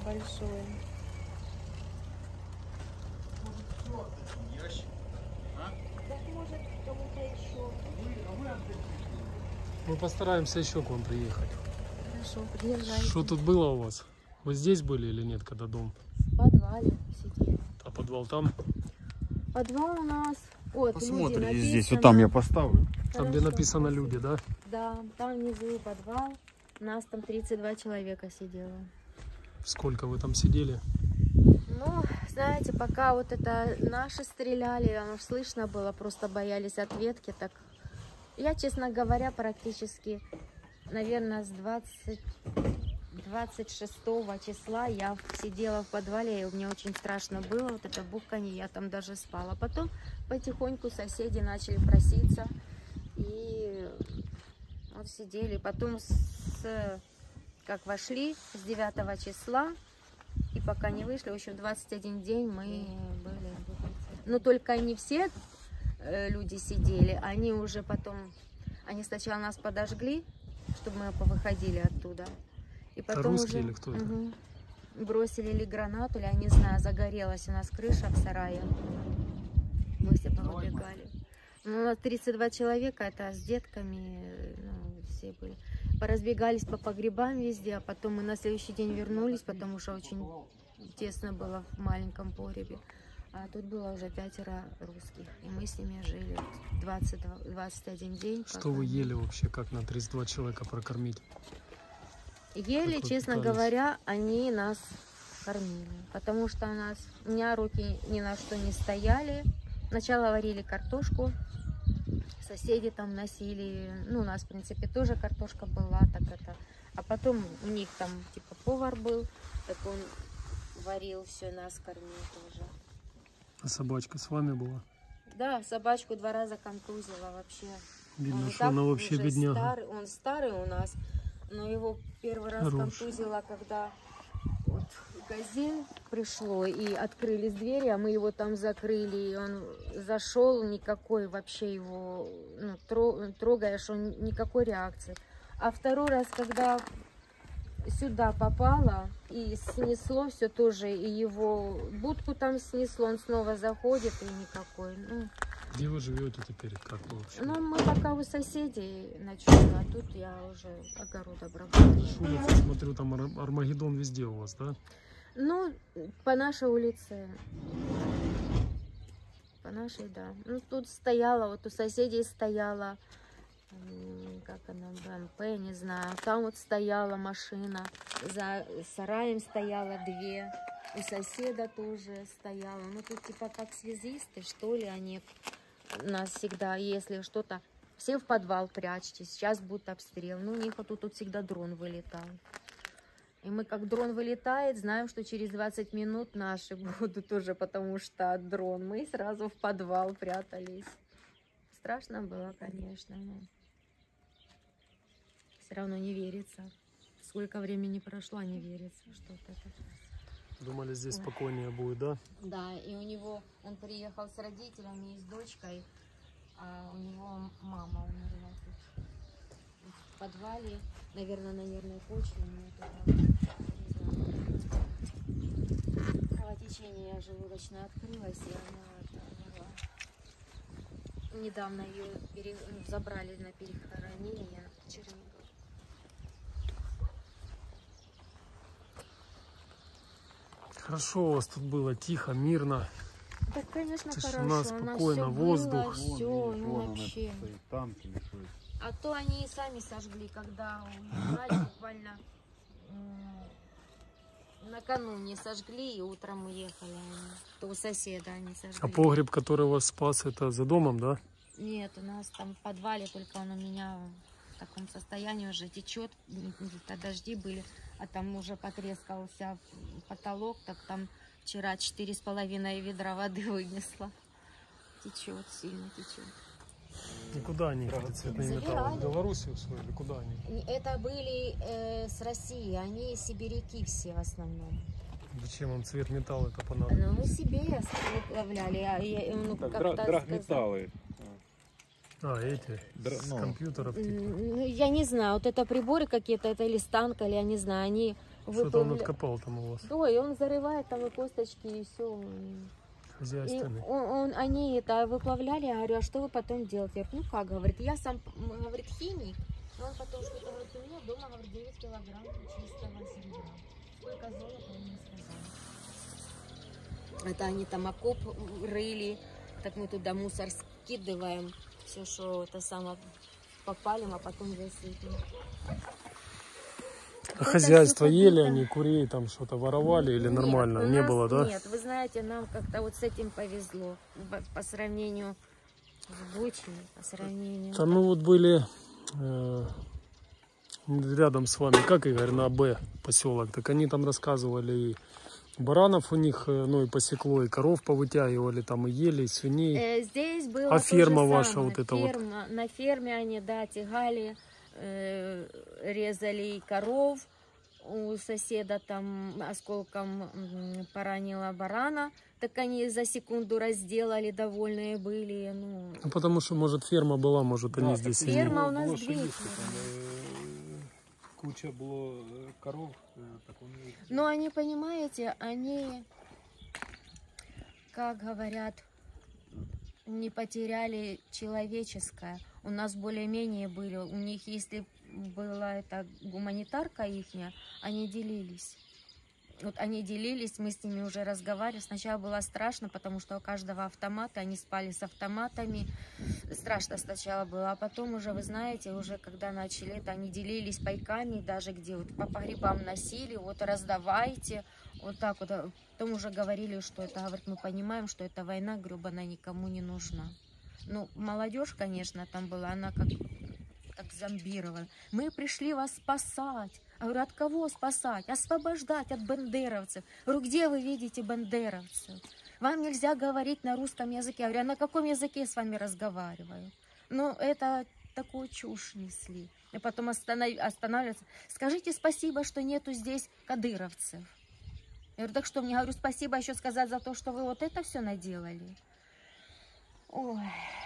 большое. Так может кому-то еще. Мы постараемся еще к вам приехать. Хорошо, приезжайте. Что тут было у вас? Вы здесь были или нет, когда дом? В подвале сидели. А подвал там? Подвал у нас. Вот, Посмотрите здесь, вот там я поставлю. Там, где написано люди, да? Да, там внизу подвал. У нас там 32 человека сидело. Сколько вы там сидели? Ну, знаете, пока вот это наши стреляли, оно слышно было, просто боялись ответки. Так я, честно говоря, практически, наверное, с 26 числа я сидела в подвале, и мне очень страшно было, вот это бухканье, я там даже спала. Потом потихоньку соседи начали проситься, и вот сидели. Потом, как вошли, с 9 числа, и пока не вышли, в общем, 21 день мы были. Но только не все люди сидели, они уже потом, они сначала нас подожгли, чтобы мы повыходили оттуда. И потом русские уже или кто это? бросили ли гранату, или, я не знаю, загорелась у нас крыша в сарае. Мы все повыбегали. Ну, у нас 32 человека, это с детками, ну, все были. Поразбегались по погребам везде, а потом мы на следующий день вернулись, потому что очень тесно было в маленьком погребе. А тут было уже 5 русских, и мы с ними жили 21 день. Что вы ели вообще, как на 32 человека прокормить? Ели, честно говоря, они нас кормили, потому что у меня руки ни на что не стояли. Сначала варили картошку, соседи там носили, ну, у нас, в принципе, тоже картошка была, так это. А потом у них там, типа, повар был, так он варил все, нас кормил тоже. А собачка с вами была? Да, собачку 2 раза контузила вообще. Видно, что она вообще бедняга. Он старый у нас, но его первый раз контузила, когда вот газель пришло и открылись двери, а мы его там закрыли, и он зашел, никакой вообще его, ну, трогаешь, он никакой реакции. А второй раз, когда сюда попало и снесло все тоже, и его будку там снесло, он снова заходит и никакой. Ну, где вы живете теперь? Как вы вообще? ну, мы пока у соседей ночуем, а тут я уже огород обрабатываю. Улица, смотрю, там Армагеддон везде у вас, да? Ну, по нашей улице. По нашей, да. Ну, тут стояла, вот у соседей стояла, как она, БМП, не знаю. Там вот стояла машина, за сараем стояла 2, у соседа тоже стояла. Ну, тут типа как связисты, что ли, они нас всегда, если что-то, все в подвал прячьтесь, сейчас будет обстрел. Ну, у них вот тут всегда дрон вылетал. И мы, как дрон вылетает, знаем, что через 20 минут наши будут уже, потому что дрон. Мы сразу в подвал прятались. Страшно было, конечно, но все равно не верится. Сколько времени прошло, не верится, что вот это. Думали, здесь спокойнее будет, да? Да, и у него, он приехал с родителями и с дочкой, а у него мама умерла тут. В подвале, наверное, на нервной почве, кровотечение желудочное открылось, и она умерла. Недавно ее забрали на перехоронение в Чернигов. Хорошо у вас тут было, тихо, мирно. Да, конечно, тишина, хорошо. спокойно, воздух. Все, ну вообще. А то они и сами сожгли, когда уезжали, буквально накануне сожгли, и утром уехали они. То у соседа они сожгли. А погреб, который вас спас, это за домом, да? Нет, у нас там в подвале, только он у меня в таком состоянии уже течет, где-то дожди были, а там уже потрескался потолок, так там вчера 4,5 ведра воды вынесла. Течет, сильно течет. И куда они, эти цветные металлы? В Белоруссию усвоили? Куда они? Это были с России, они сибиряки все в основном. Зачем вам цвет металла это понадобилось? Ну, мы себе выплавляли, ну, драгметаллы. А, эти, с компьютеров типа. Я не знаю, вот это приборы какие-то, это или станка, или я не знаю, они Что-то он откопал там у вас. Да, и он зарывает там и косточки, и все. И Хозяйственный. они это выплавляли, я говорю, а что вы потом делаете? Я говорю, ну как, говорит, я сам, говорит, химик. Но он потом что-то, говорит, у меня дома, говорит, 9 килограмм чистого серебра. Сколько золота, он не сказал. Это они там окоп рыли, так мы туда мусор скидываем, все, что это самое попалим, а потом засыпем. А хозяйство ели они, курей там что-то воровали или Нет, нормально? у Не нас было, да? Нет, вы знаете, нам как-то вот с этим повезло по сравнению с Бучей, по сравнению. Там мы вот были рядом с вами, как Игорь, на Б поселок, так они там рассказывали, и баранов у них, ну и посекло, и коров повытягивали, там и ели, и свиней. Здесь было А ферма то же ваша самое. вот эта вот? На ферме они, да, тягали, резали и коров. У соседа там осколком поранила барана, так они за секунду разделали, довольные были. Ну, Потому что, может, ферма была, может, Да, они так здесь... ферма у нас було, що две. є, куча было коров, так он... Но они, понимаете, они, как говорят, не потеряли человеческое. У нас более-менее были, у них, если была эта гуманитарка ихняя, они делились. Вот они делились, мы с ними уже разговаривали. Сначала было страшно, потому что у каждого автомата, они спали с автоматами. Страшно сначала было, а потом уже, вы знаете, уже когда начали это, они делились пайками, даже где вот по погребам носили, вот раздавайте, вот так вот. Потом уже говорили, что это, говорит, мы понимаем, что эта война гребаная никому не нужна. Ну, молодежь, конечно, там была, она как зомбирована. Мы пришли вас спасать. Я говорю, от кого спасать? Освобождать от бандеровцев. Я говорю, где вы видите бандеровцев? Вам нельзя говорить на русском языке. Я говорю, а на каком языке я с вами разговариваю? Ну, это такую чушь несли. И потом останавливаться. Скажите спасибо, что нету здесь кадыровцев. Я говорю, так что мне, говорю, спасибо еще сказать за то, что вы вот это все наделали? Ой...